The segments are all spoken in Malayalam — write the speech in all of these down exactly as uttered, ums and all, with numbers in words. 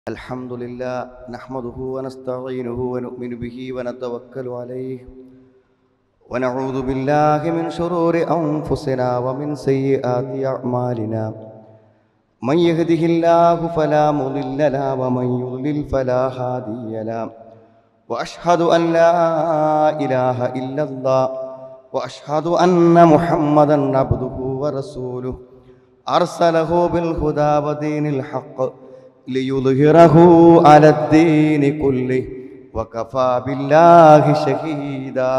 الحمد لله نحمده ونستعينه ونؤمن به ونتوكل عليه ونعوذ بالله من شرور أنفسنا ومن سيئات أعمالنا من يهده الله فلا مضل له ومن يضلل فلا هادي له وأشهد أن لا إله إلا الله وأشهد أن محمدا عبده ورسوله أرسله بالهدى ودين الحق ليظهره على الدين كله وكفى بالله شهيدا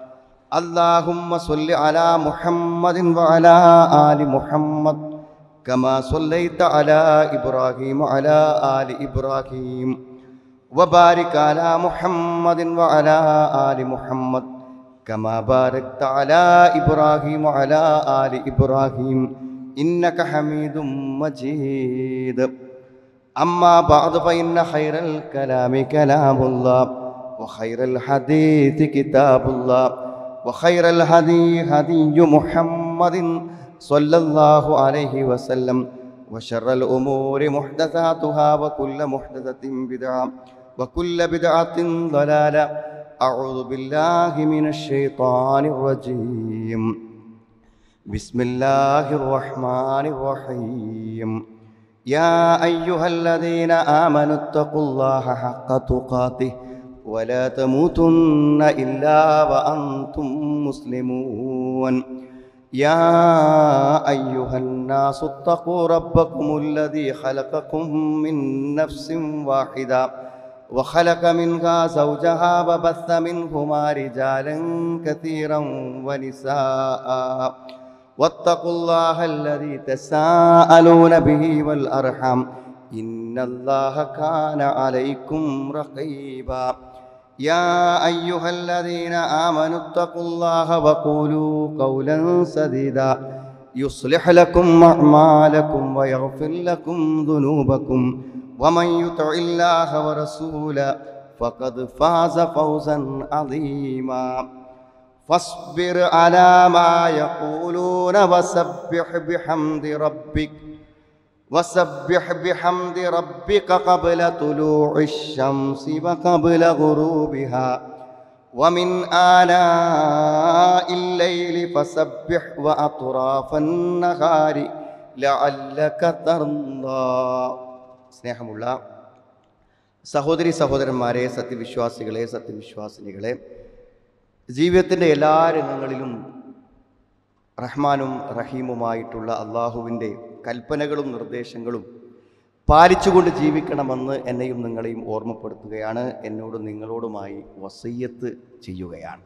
اللهم صل على محمد وعلى آل محمد كما صليت على إبراهيم وعلى آل إبراهيم وبارك على محمد وعلى آل محمد كما باركت على إبراهيم وعلى آل إبراهيم إنك حميد مجيد أما بعد فإن خير الكلام كلام الله وخير الحديث كتاب الله وخير الهدي هدي محمد صلى الله عليه وسلم وشر الأمور محدثاتها وكل محدثة بدعة وكل بدعة ضلالة أعوذ بالله من الشيطان الرجيم بسم الله الرحمن الرحيم يا أيها الذين آمنوا اتقوا الله حق تقاته ولا تموتن إلا وأنتم مسلمون يا أيها الناس اتقوا ربكم الذي خلقكم من نفس واحدة وخلق منها زوجها وبث منهما رجالا كثيرا ونساء واتقوا الله الذي تساءلون به والأرحام إن الله كان عليكم رقيبا يا أيها الذين آمنوا اتقوا الله وقولوا قولا سديدا يصلح لكم أعمالكم ويغفر لكم ذنوبكم ومن يطع الله ورسوله فقد فاز فوزا عظيما فاصبر على ما يقولون وسبح بحمد ربك وسبح بحمد ربك قبل طلوع الشمس وقبل غروبها ومن آلاء الليل فسبح وأطراف النهار لعلك ترضى. സ്നേഹമുള്ള സഹോദരി സഹോദരന്മാരെ, സത്യവിശ്വാസികളെ, സത്യവിശ്വാസിനികളെ, ജീവിതത്തിൻ്റെ എല്ലാ രംഗങ്ങളിലും റഹ്മാനും റഹീമുമായിട്ടുള്ള അള്ളാഹുവിൻ്റെ കൽപ്പനകളും നിർദ്ദേശങ്ങളും പാലിച്ചുകൊണ്ട് ജീവിക്കണമെന്ന് എന്നെയും നിങ്ങളെയും ഓർമ്മപ്പെടുത്തുകയാണ്. എന്നോട് നിങ്ങളോടുമായി വസിയ്യത്ത് ചെയ്യുകയാണ്.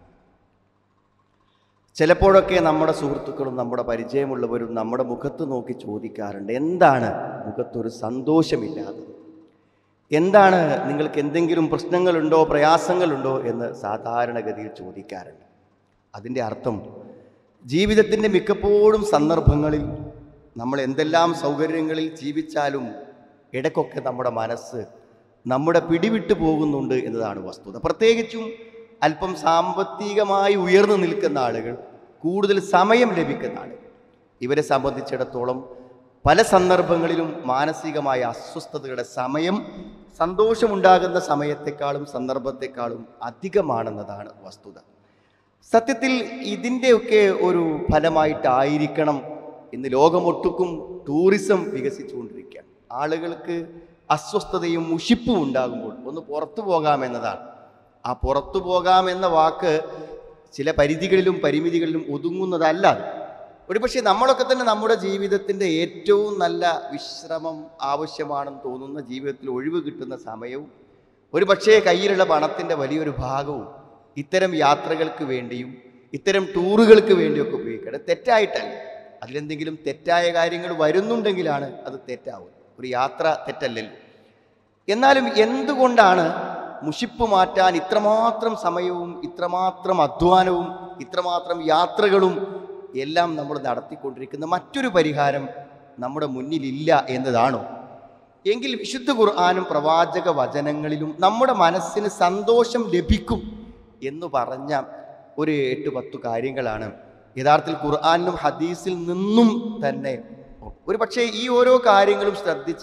ചിലപ്പോഴൊക്കെ നമ്മുടെ സുഹൃത്തുക്കളും നമ്മുടെ പരിചയമുള്ളവരും നമ്മുടെ മുഖത്ത് നോക്കി ചോദിക്കാറുണ്ട്, എന്താണ് മുഖത്തൊരു സന്തോഷമില്ലാത്തത്, എന്താണ് നിങ്ങൾക്ക് എന്തെങ്കിലും പ്രശ്നങ്ങളുണ്ടോ പ്രയാസങ്ങളുണ്ടോ എന്ന് സാധാരണഗതിയിൽ ചോദിക്കാറുണ്ട്. അതിൻ്റെ അർത്ഥം ജീവിതത്തിൻ്റെ മിക്കപ്പോഴും സന്ദർഭങ്ങളിൽ നമ്മൾ എന്തെല്ലാം സൗകര്യങ്ങളിൽ ജീവിച്ചാലും ഇടയ്ക്കൊക്കെ നമ്മുടെ മനസ്സ് നമ്മുടെ പിടിവിട്ടു പോകുന്നുണ്ട് എന്നതാണ് വസ്തുത. പ്രത്യേകിച്ചും അല്പം സാമ്പത്തികമായി ഉയർന്നു നിൽക്കുന്ന ആളുകൾ, കൂടുതൽ സമയം ലഭിക്കുന്ന ആളുകൾ, ഇവരെ സംബന്ധിച്ചിടത്തോളം പല സന്ദർഭങ്ങളിലും മാനസികമായ അസ്വസ്ഥതയുടെ സമയം സന്തോഷമുണ്ടാകുന്ന സമയത്തെക്കാളും സന്ദർഭത്തെക്കാളും അധികമാണെന്നതാണ് വസ്തുത. സത്യത്തിൽ ഇതിൻ്റെയൊക്കെ ഒരു ഫലമായിട്ടായിരിക്കണം ഇന്ന് ലോകമൊട്ടുക്കും ടൂറിസം വികസിച്ചുകൊണ്ടിരിക്കുകയാണ്. ആളുകൾക്ക് അസ്വസ്ഥതയും മുഷിപ്പും ഉണ്ടാകുമ്പോൾ ഒന്ന് പുറത്തു പോകാമെന്നതാണ്. ആ പുറത്തു പോകാമെന്ന വാക്ക് ചില പരിധികളിലും പരിമിതികളിലും ഒതുങ്ങുന്നതല്ല. ഒരുപക്ഷെ നമ്മളൊക്കെ തന്നെ നമ്മുടെ ജീവിതത്തിൻ്റെ ഏറ്റവും നല്ല വിശ്രമം ആവശ്യമാണെന്ന് തോന്നുന്ന, ജീവിതത്തിൽ ഒഴിവ് കിട്ടുന്ന സമയവും ഒരു പക്ഷേ കയ്യിലുള്ള പണത്തിൻ്റെ വലിയൊരു ഭാഗവും ഇത്തരം യാത്രകൾക്ക് വേണ്ടിയും ഇത്തരം ടൂറുകൾക്ക് വേണ്ടിയൊക്കെ ഉപയോഗിക്കണം. തെറ്റായിട്ടല്ല, അതിലെന്തെങ്കിലും തെറ്റായ കാര്യങ്ങൾ വരുന്നുണ്ടെങ്കിലാണ് അത് തെറ്റാവുന്നത്. ഒരു യാത്ര തെറ്റല്ലല്ലോ. എന്നാലും എന്തുകൊണ്ടാണ് മുഷിപ്പ് മാറ്റാൻ ഇത്രമാത്രം സമയവും ഇത്രമാത്രം അധ്വാനവും ഇത്രമാത്രം യാത്രകളും എല്ലാം നമ്മൾ നടത്തിക്കൊണ്ടിരിക്കുന്ന മറ്റൊരു പരിഹാരം നമ്മുടെ മുന്നിലില്ല എന്നതാണോ? എങ്കിൽ വിശുദ്ധ ഖുർആനും പ്രവാചക വചനങ്ങളിലും നമ്മുടെ മനസ്സിന് സന്തോഷം ലഭിക്കും എന്ന് പറഞ്ഞ ഒരു എട്ട് പത്തു കാര്യങ്ങളാണ് യഥാർത്ഥത്തിൽ ഖുർആനിലും ഹദീസിൽ നിന്നും തന്നെ. ഒരു പക്ഷേ ഈ ഓരോ കാര്യങ്ങളും ശ്രദ്ധിച്ച്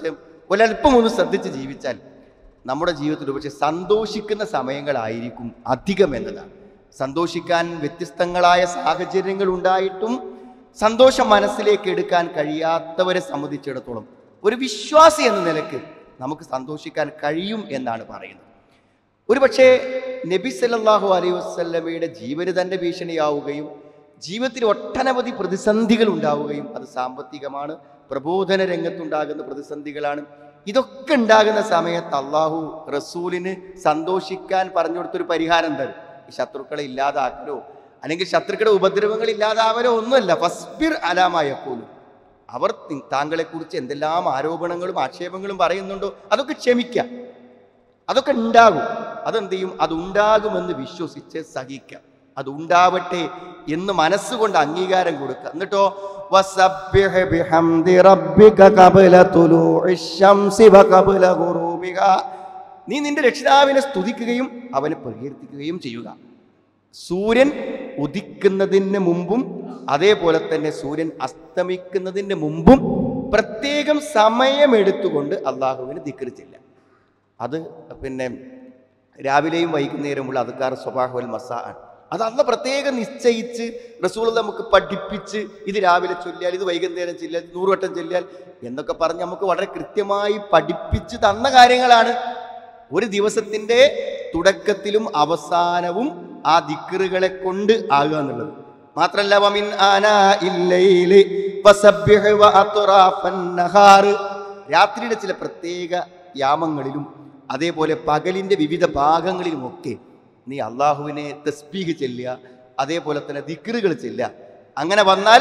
ഒരല്പം ഒന്ന് ശ്രദ്ധിച്ച് ജീവിച്ചാൽ നമ്മുടെ ജീവിതത്തിൽ പക്ഷേ സന്തോഷിക്കുന്ന സമയങ്ങളായിരിക്കും അധികം എന്നതാണ്. സന്തോഷിക്കാൻ വ്യത്യസ്തങ്ങളായ സാഹചര്യങ്ങൾ ഉണ്ടായിട്ടും സന്തോഷം മനസ്സിലേക്ക് എടുക്കാൻ കഴിയാത്തവരെ സംബന്ധിച്ചിടത്തോളം ഒരു വിശ്വാസി എന്ന നിലക്ക് നമുക്ക് സന്തോഷിക്കാൻ കഴിയും എന്നാണ് പറയുന്നത്. ഒരു പക്ഷേ നബി സല്ലല്ലാഹു അലൈഹി വസല്ലമയുടെ ജീവന് തന്നെ ഭീഷണിയാവുകയും ജീവിതത്തിൽ ഒട്ടനവധി പ്രതിസന്ധികൾ ഉണ്ടാവുകയും, അത് സാമ്പത്തികമാണ്, പ്രബോധന രംഗത്തുണ്ടാകുന്ന പ്രതിസന്ധികളാണ്. ഇതൊക്കെ ഉണ്ടാകുന്ന സമയത്ത് അള്ളാഹു റസൂലിന് സന്തോഷിക്കാൻ പറഞ്ഞു കൊടുത്തൊരു പരിഹാരം തരും. ഈ ശത്രുക്കളെ ഇല്ലാതാക്കലോ അല്ലെങ്കിൽ ശത്രുക്കളുടെ ഉപദ്രവങ്ങൾ ഇല്ലാതാവലോ ഒന്നുമല്ല. ഫസ്ബിർ അലാമാ യഖൂലു, അവർ താങ്കളെക്കുറിച്ച് എന്തെല്ലാം ആരോപണങ്ങളും ആക്ഷേപങ്ങളും പറയുന്നുണ്ടോ അതൊക്കെ ക്ഷമിക്കാം, അതൊക്കെ ഉണ്ടാകും. അതെന്ത് ചെയ്യും? അതുണ്ടാകുമെന്ന് വിശ്വസിച്ച് സഹിക്കാം. അതുണ്ടാവട്ടെ എന്ന് മനസ്സുകൊണ്ട് അംഗീകാരം കൊടുക്കുക. എന്നിട്ടോ വസബ്ബിഹ് ബിഹംദി റബ്ബിക ഖബ്ല തുലൂഇശ് ശംസി വഖബ്ല ഗുറൂബിഹ, നീ നിന്റെ രക്ഷിതാവിനെ സ്തുതിക്കുകയും അവനെ പ്രകീർത്തിക്കുകയും ചെയ്യുക. സൂര്യൻ ഉദിക്കുന്നതിന് മുമ്പും അതേപോലെ തന്നെ സൂര്യൻ അസ്തമിക്കുന്നതിന് മുമ്പും പ്രത്യേകം സമയമെടുത്തുകൊണ്ട് അള്ളാഹുവിന് ദിക്ർ ചെല്ലുക. അത് പിന്നെ രാവിലെയും വൈകുന്നേരമുള്ള അദ്കാർ സ്വബാഹ് വൽ മസാ ആണ്. അത് അന്ന് പ്രത്യേകം നിശ്ചയിച്ച് റസൂൽ നമുക്ക് പഠിപ്പിച്ച് ഇത് രാവിലെ ചൊല്ലിയാൽ, ഇത് വൈകുന്നേരം ചൊല്ലിയാൽ, നൂറുവട്ടം ചൊല്ലിയാൽ എന്നൊക്കെ പറഞ്ഞ് നമുക്ക് വളരെ കൃത്യമായി പഠിപ്പിച്ച് തന്ന കാര്യങ്ങളാണ്. ഒരു ദിവസത്തിൻ്റെ തുടക്കത്തിലും അവസാനവും ആ ദിക്റുകളെ കൊണ്ട് ആകുക എന്നുള്ളത് മാത്രമല്ല. വമിൻ ആനാഇൽ ലൈലി ഫസബ്ബിഹ് വഅത്റാഫൻ നഹാർ, രാത്രിയുടെ ചില പ്രത്യേക യാമങ്ങളിലും അതേപോലെ പകലിൻ്റെ വിവിധ ഭാഗങ്ങളിലുമൊക്കെ നീ അള്ളാഹുവിനെ തസ്ബീഹ് ചെല്ലുക, അതേപോലെ തന്നെ ദിക്റുകൾ ചെല്ലുക. അങ്ങനെ വന്നാൽ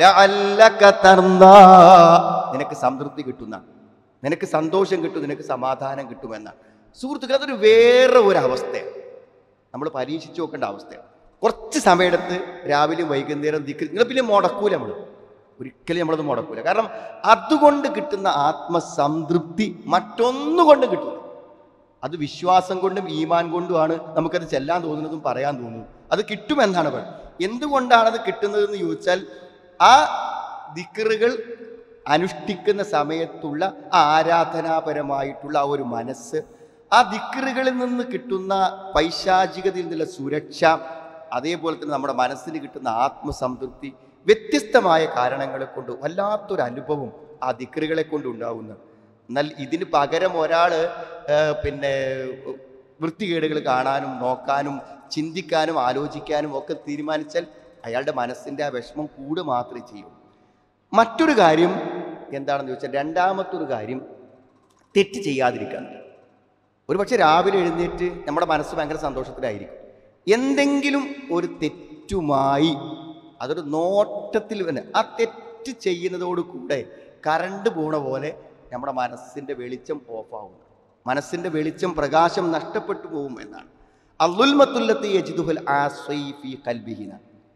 ലഅല്ലക തർദാ, നിനക്ക് സംതൃപ്തി കിട്ടുന്ന, നിനക്ക് സന്തോഷം കിട്ടും, നിനക്ക് സമാധാനം കിട്ടുമെന്നാണ്. സുഹൃത്തുക്കൾ, അതൊരു വേറെ ഒരു അവസ്ഥയാണ്. നമ്മൾ പരീക്ഷിച്ച് നോക്കേണ്ട അവസ്ഥയാണ്. കുറച്ച് സമയമെടുത്ത് രാവിലെയും വൈകുന്നേരം ദിക്ർ, നിങ്ങൾ പിന്നെ മുടക്കൂല, നമ്മൾ ഒരിക്കലും നമ്മളത് മുടക്കൂല. കാരണം അതുകൊണ്ട് കിട്ടുന്ന ആത്മസംതൃപ്തി മറ്റൊന്നുകൊണ്ടും കിട്ടില്ല. അത് വിശ്വാസം കൊണ്ടും ഈമാൻ കൊണ്ടുമാണ് നമുക്കത് ചെല്ലാൻ തോന്നുന്നതും പറയാൻ തോന്നുന്നതും. അത് കിട്ടുമെന്നാണ് പറയുന്നത്. എന്തുകൊണ്ടാണത് കിട്ടുന്നതെന്ന് ചോദിച്ചാൽ, ആ ദിക്റുകൾ അനുഷ്ഠിക്കുന്ന സമയത്തുള്ള ആരാധനാപരമായിട്ടുള്ള ആ ഒരു മനസ്സ്, ആ ദിക്റുകളിൽ നിന്ന് കിട്ടുന്ന പൈശാചികതയിൽ നിന്നുള്ള സുരക്ഷ, അതേപോലെ തന്നെ നമ്മുടെ മനസ്സിന് കിട്ടുന്ന ആത്മസംതൃപ്തി, വ്യത്യസ്തമായ കാരണങ്ങളെ കൊണ്ട് വല്ലാത്തൊരു അനുഭവം ആ ദിക്റുകളെ കൊണ്ടുണ്ടാവുന്നു. എന്നാൽ ഇതിന് പകരം ഒരാൾ പിന്നെ വൃത്തികേടുകൾ കാണാനും നോക്കാനും ചിന്തിക്കാനും ആലോചിക്കാനും ഒക്കെ തീരുമാനിച്ചാൽ അയാളുടെ മനസ്സിൻ്റെ ആ വിഷമം കൂടുക മാത്രമേ ചെയ്യൂ. മറ്റൊരു കാര്യം എന്താണെന്ന് ചോദിച്ചാൽ, രണ്ടാമത്തൊരു കാര്യം തെറ്റ് ചെയ്യാതിരിക്കാൻ. ഒരു പക്ഷെ രാവിലെ എഴുന്നേറ്റ് നമ്മുടെ മനസ്സ് ഭയങ്കര സന്തോഷത്തിലായിരിക്കും. എന്തെങ്കിലും ഒരു തെറ്റുമായി, അതൊരു നോട്ടത്തിൽ തന്നെ ആ തെറ്റ് ചെയ്യുന്നതോട് കൂടെ കറണ്ട് പോണ പോലെ നമ്മുടെ മനസ്സിൻ്റെ വെളിച്ചം ഓഫാവും, മനസ്സിൻ്റെ വെളിച്ചം പ്രകാശം നഷ്ടപ്പെട്ടു പോകും എന്നാണ്. അൽദുൽമത്തുല്ലത്തി യജിദുൽ ആസി ഫീ ഖൽബിഹിന,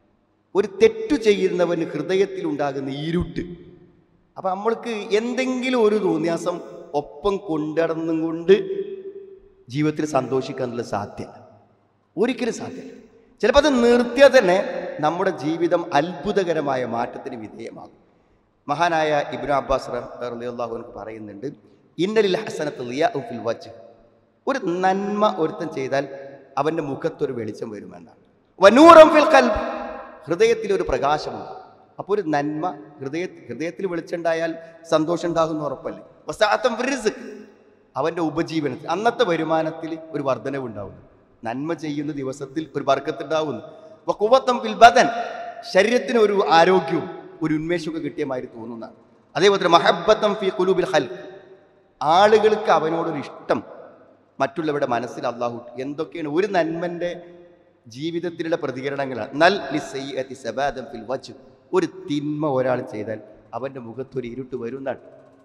ഒരു തെറ്റു ചെയ്യുന്നവന് ഹൃദയത്തിലുണ്ടാകുന്ന ഇരുട്ട്. അപ്പം നമ്മൾക്ക് എന്തെങ്കിലും ഒരു തോന്നിയാസം ഒപ്പം കൊണ്ടുനടന്നും കൊണ്ട് ജീവിതത്തിൽ സന്തോഷിക്കാനുള്ള സാധ്യത ഒരിക്കലും സാധ്യമല്ല. ചിലപ്പോൾ അത് നിർത്തിയാൽ തന്നെ നമ്മുടെ ജീവിതം അത്ഭുതകരമായ മാറ്റത്തിന് വിധേയമാകും. മഹാനായ ഇബ്നു അബ്ബാസ് റളിയല്ലാഹു അൻഹു പറയുന്നുണ്ട്, ഇന്നലിൽ ഹസനത്ത് ളിയാഉ ഫിൽ വജ്ഹ്, ഒരു നന്മ ഒരുത്തൻ ചെയ്താൽ അവൻ്റെ മുഖത്തൊരു വെളിച്ചം വരുമെന്നാണ്. വനൂറൻ ഫിൽ ഖൽബ്, ഹൃദയത്തിൽ ഒരു പ്രകാശമുണ്ട്. അപ്പോൾ ഒരു നന്മ ഹൃദയ ഹൃദയത്തിൽ വെളിച്ചുണ്ടായാൽ സന്തോഷം ഉണ്ടാകുന്ന ഉറപ്പല്ലേ. വസഅതൻ ഫിർ റിസ്ക്, അവൻ്റെ ഉപജീവനത്തിൽ അന്നത്തെ വരുമാനത്തിൽ ഒരു വർധനവുണ്ടാവുന്നു. നന്മ ചെയ്യുന്ന ദിവസത്തിൽ ഒരു ബർക്കത്തുണ്ടാവുന്നു. വഖുവതൻ ഫിൽ ബദൻ, ശരീരത്തിന് ഒരു ആരോഗ്യവും ഒരു ഉന്മേഷമൊക്കെ കിട്ടിയമായി തോന്നുന്നതാണ്. അതേപോലെ തന്നെ മഹബ്ബത്തൻ ഫീ ഖുലൂബിൽ ഖൽഖ്, ആളുകൾക്ക് അവനോടൊരു ഇഷ്ടം മറ്റുള്ളവരുടെ മനസ്സിൽ അള്ളാഹു. എന്തൊക്കെയാണ് ഒരു നന്മൻ്റെ ജീവിതത്തിലുള്ള പ്രതികരണങ്ങളാണ്. നൽ ലിസയ്യത്തി സബാദൻ ഫിൽ വജ്ഹ്, ഒരു തിന്മ ഒരാൾ ചെയ്താൽ അവൻ്റെ മുഖത്തൊരു ഇരുട്ട് വരുന്നതാണ്,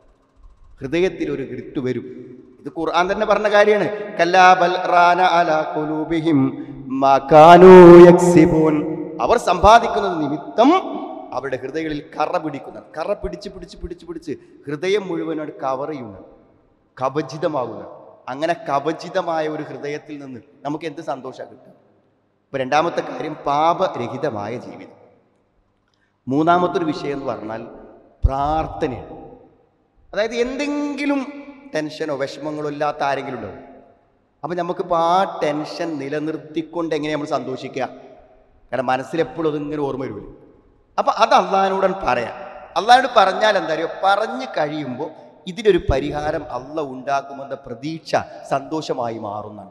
ഹൃദയത്തിൽ ഒരു ഇരുട്ട് വരും. ഇത് ഖുർആൻ തന്നെ പറഞ്ഞ കാര്യമാണ്. കല്ലാ ബൽ റാന അലാ ഖുലൂബിഹിം മാ കാനൂ യക്സിബൂൻ, അവർ സമ്പാദിക്കുന്നത് നിമിത്തം അവരുടെ ഹൃദയങ്ങളിൽ കറ പിടിക്കുന്ന, കറ പിടിച്ച് പിടിച്ച് പിടിച്ച് പിടിച്ച് ഹൃദയം മുഴുവനോട് കവർ ചെയ്യുന്ന, കവചിതമാകുന്ന. അങ്ങനെ കവചിതമായ ഒരു ഹൃദയത്തിൽ നിന്ന് നമുക്ക് എന്ത് സന്തോഷമാണ് കിട്ടുക? ഇപ്പം രണ്ടാമത്തെ കാര്യം പാപരഹിതമായ ജീവിതം. മൂന്നാമത്തൊരു വിഷയം എന്ന് പറഞ്ഞാൽ പ്രാർത്ഥനയാണ്. അതായത് എന്തെങ്കിലും ടെൻഷനോ വിഷമങ്ങളോ ഇല്ലാത്ത ആരെങ്കിലും ഉണ്ടോ? അപ്പം നമുക്കിപ്പോൾ ആ ടെൻഷൻ നിലനിർത്തിക്കൊണ്ട് എങ്ങനെ നമ്മൾ സന്തോഷിക്കുക? കാരണം മനസ്സിലെപ്പോഴും അതിങ്ങനെ ഓർമ്മ വരുമല്ലോ. അപ്പം അത് അള്ളാഹിനോട് പറയാം. അള്ളാഹിനോട് പറഞ്ഞാൽ എന്താ അറിയോ, പറഞ്ഞു കഴിയുമ്പോൾ ഇതിനൊരു പരിഹാരം അള്ളാഹ് ഉണ്ടാക്കുമെന്ന പ്രതീക്ഷ സന്തോഷമായി മാറുന്നതാണ്.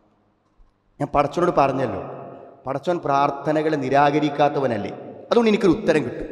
ഞാൻ പടച്ചോനോട് പറഞ്ഞല്ലോ, പടച്ചോൻ പ്രാർത്ഥനകളെ നിരാകരിക്കാത്തവനല്ലേ, അതുകൊണ്ട് എനിക്കൊരു ഉത്തരം കിട്ടും.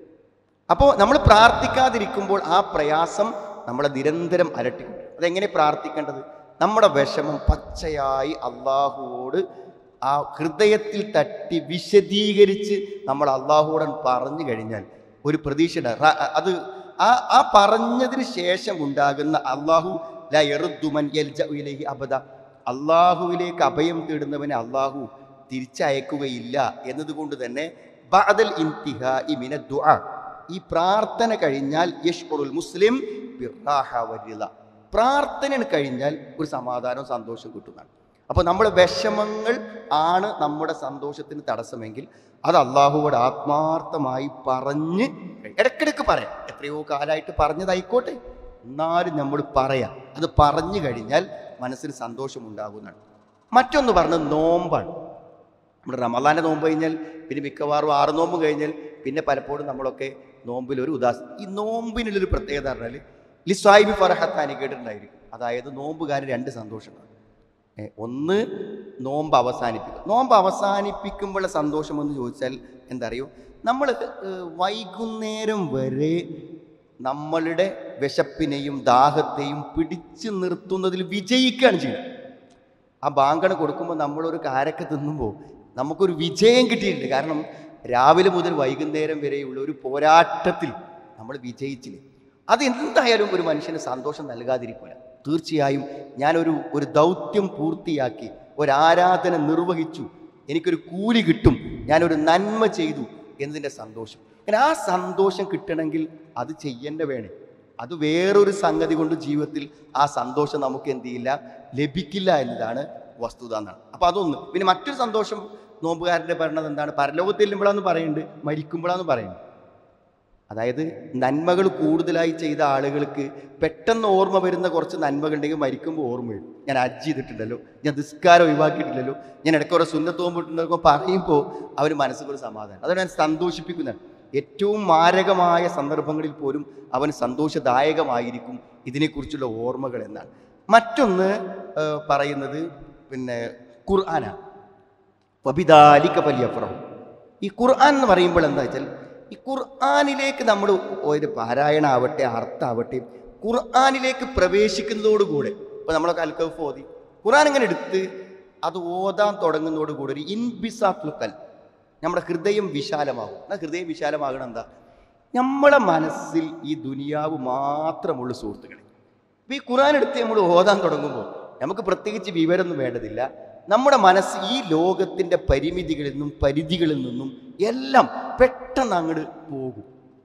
അപ്പോൾ നമ്മൾ പ്രാർത്ഥിക്കാതിരിക്കുമ്പോൾ ആ പ്രയാസം നമ്മളെ നിരന്തരം അലട്ടിക്കൊണ്ടു. അതെങ്ങനെ പ്രാർത്ഥിക്കേണ്ടത്? നമ്മുടെ വിഷമം പച്ചയായി അള്ളാഹുവോട് ആ ഹൃദയത്തിൽ തട്ടി വിശദീകരിച്ച് നമ്മൾ അള്ളാഹുവോട് പറഞ്ഞു കഴിഞ്ഞാൽ ഒരു പ്രതീക്ഷ. അത് ആ ആ പറഞ്ഞതിന് ശേഷം ഉണ്ടാകുന്ന അള്ളാഹു ലാ യറുദ്ദുമൻ യൽജഉ ഇലൈഹി അബദ, അള്ളാഹുവിലേക്ക് അഭയം തേടുന്നവനെ അള്ളാഹു തിരിച്ചയക്കുകയില്ല എന്നതുകൊണ്ട് തന്നെ ബഅദൽ ഇൻതിഹാഇ മിന ദുആ, ഈ പ്രാർത്ഥന കഴിഞ്ഞാൽ യശ്ഉറുൽ മുസ്ലിം ബിർറാഹ വരിള, പ്രാർത്ഥന കഴിഞ്ഞാൽ ഒരു സമാധാനവും സന്തോഷവും കിട്ടുന്നതാണ്. അപ്പോൾ നമ്മുടെ വിഷമങ്ങൾ ആണ് നമ്മുടെ സന്തോഷത്തിന് തടസ്സമെങ്കിൽ അത് അള്ളാഹുവോട് ആത്മാർത്ഥമായി പറഞ്ഞ് ഇടയ്ക്കിടയ്ക്ക് പറയാം. എത്രയോ കാലമായിട്ട് പറഞ്ഞതായിക്കോട്ടെ, എന്നാലും നമ്മൾ പറയാം. അത് പറഞ്ഞു കഴിഞ്ഞാൽ മനസ്സിന് സന്തോഷമുണ്ടാകുന്നതാണ്. മറ്റൊന്ന് പറഞ്ഞത് നോമ്പാണ്. നമ്മുടെ റമളാൻ്റെ നോമ്പ് കഴിഞ്ഞാൽ പിന്നെ മിക്കവാറും ആറ് നോമ്പ് കഴിഞ്ഞാൽ പിന്നെ പലപ്പോഴും നമ്മളൊക്കെ നോമ്പിലൊരു ഉദാസീന. ഈ നോമ്പിനുള്ളൊരു പ്രത്യേകത പറഞ്ഞാൽ ലിസ്വായിബി ഫറഹത്താനി കേട്ടിട്ടുണ്ടായിരിക്കും. അതായത് നോമ്പുകാരൻ രണ്ട് സന്തോഷമാണ്. ഒന്ന് നോമ്പ് അവസാനിപ്പിക്കും. നോമ്പ് അവസാനിപ്പിക്കുമ്പോഴുള്ള സന്തോഷം എന്ന് ചോദിച്ചാൽ എന്താ അറിയോ, നമ്മൾ വൈകുന്നേരം വരെ നമ്മളുടെ വിശപ്പിനെയും ദാഹത്തെയും പിടിച്ചു നിർത്തുന്നതിൽ വിജയിക്കുകയാണ് ചെയ്യുന്നത്. ആ ബാങ്കണ് കൊടുക്കുമ്പോൾ നമ്മളൊരു കാരക്ക തിന്നുമ്പോൾ നമുക്കൊരു വിജയം കിട്ടിയിട്ടുണ്ട്. കാരണം രാവിലെ മുതൽ വൈകുന്നേരം വരെയുള്ള ഒരു പോരാട്ടത്തിൽ നമ്മൾ വിജയിച്ചില്ലേ. അത് എന്തായാലും ഒരു മനുഷ്യന് സന്തോഷം നൽകാതിരിക്കില്ല. തീർച്ചയായും ഞാനൊരു ഒരു ദൗത്യം പൂർത്തിയാക്കി, ഒരാരാധന നിർവഹിച്ചു, എനിക്കൊരു കൂലി കിട്ടും, ഞാനൊരു നന്മ ചെയ്തു എന്നതിൻ്റെ സന്തോഷം. അങ്ങനെ ആ സന്തോഷം കിട്ടണമെങ്കിൽ അത് ചെയ്യേണ്ട വേണേ. അത് വേറൊരു സംഗതി കൊണ്ട് ജീവിതത്തിൽ ആ സന്തോഷം നമുക്ക് എന്ത് ചെയ്യില്ല, ലഭിക്കില്ല എന്നതാണ് വസ്തുത എന്നാണ്. അപ്പോൾ അതൊന്ന്. പിന്നെ മറ്റൊരു സന്തോഷം നോമ്പുകാരൻ്റെ പറഞ്ഞത് എന്താണ്, പരലോകത്തിൽ ചെല്ലുമ്പോഴാന്ന് പറയുന്നുണ്ട്, മരിക്കുമ്പോഴാന്ന് പറയുന്നുണ്ട്. അതായത് നന്മകൾ കൂടുതലായി ചെയ്ത ആളുകൾക്ക് പെട്ടെന്ന് ഓർമ്മ വരുന്ന കുറച്ച് നന്മകളുണ്ടെങ്കിൽ മരിക്കുമ്പോൾ ഓർമ്മ വരും. ഞാൻ ഹജ്ജ് ചെയ്തിട്ടുണ്ടല്ലോ, ഞാൻ നിസ്കാരം ഒഴിവാക്കിയിട്ടില്ലല്ലോ, ഞാൻ ഇടയ്ക്ക് ഓരോ സുന്നത്ത് നോമ്പിട്ടുണ്ടല്ലോ പറയുമ്പോൾ അവർ മനസ്സിലൊരു സമാധാനം. അതുകൊണ്ട് ഞാൻ സന്തോഷിപ്പിക്കുന്നതാണ്. ഏറ്റവും മാരകമായ സന്ദർഭങ്ങളിൽ പോലും അവന് സന്തോഷദായകമായിരിക്കും ഇതിനെക്കുറിച്ചുള്ള ഓർമ്മകൾ എന്നാണ്. മറ്റൊന്ന് പറയുന്നത് പിന്നെ ഖുർആനാണ്. വബിദാലിക ഫലിയഫ്റഹു. ഈ ഖുർആൻ എന്ന് പറയുമ്പോൾ എന്താ വെച്ചാൽ, ഈ ഖുർആനിലേക്ക് നമ്മൾ ഒരു പാരായണമാവട്ടെ അർത്ഥമാവട്ടെ ഖുർആനിലേക്ക് പ്രവേശിക്കുന്നതോടുകൂടെ, ഇപ്പോൾ നമ്മളൊക്കെ അൽ കഹ്ഫ് ഓതി ഖുർആൻ ഇങ്ങനെ എടുത്ത് അത് ഓതാൻ തുടങ്ങുന്നതോടുകൂടി ഒരു ഇൻബിസാഫ്ലുക്കൽ, നമ്മുടെ ഹൃദയം വിശാലമാകും. എന്നാൽ ഹൃദയം വിശാലമാകണം എന്താ, നമ്മളെ മനസ്സിൽ ഈ ദുനിയാവ് മാത്രമുള്ള സുഹൃത്തുക്കളെ. ഇപ്പോൾ ഈ ഖുർആൻ എടുത്ത് നമ്മൾ ഓതാൻ തുടങ്ങുമ്പോൾ നമുക്ക് പ്രത്യേകിച്ച് വിവരമൊന്നും വേണ്ടതില്ല. നമ്മുടെ മനസ്സ് ഈ ലോകത്തിൻ്റെ പരിമിതികളിൽ നിന്നും പരിധികളിൽ നിന്നും എല്ലാം പെട്ടെന്ന് അങ്ങോട്ട് പോകും.